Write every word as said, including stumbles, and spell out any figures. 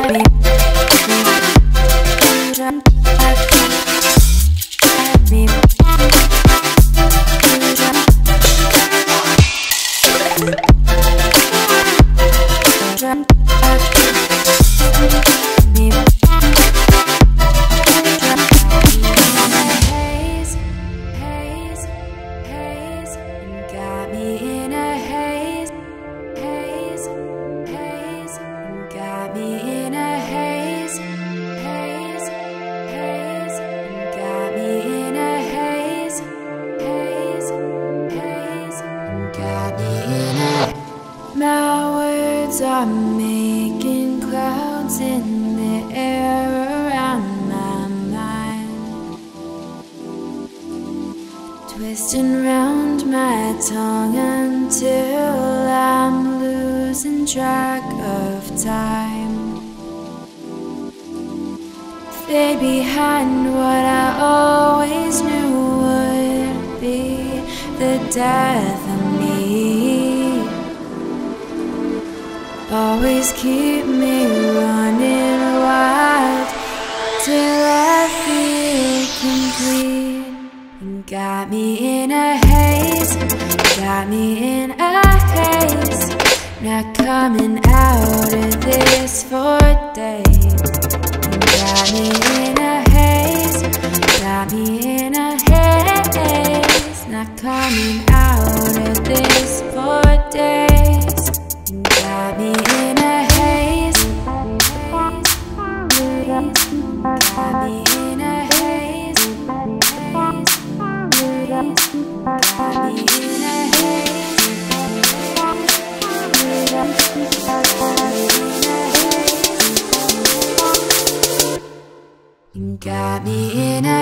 I'm making clouds in the air around my mind, twisting round my tongue until I'm losing track of time. Stay behind what I always knew would be the death of me. Always keep me running wild till I feel complete. You got me in a haze, got me in a haze, not coming out of this for days. You got me in a haze, got me in a haze, not coming out of this for days. You got me in a haze, got me in a haze, got me in a haze, you got me in a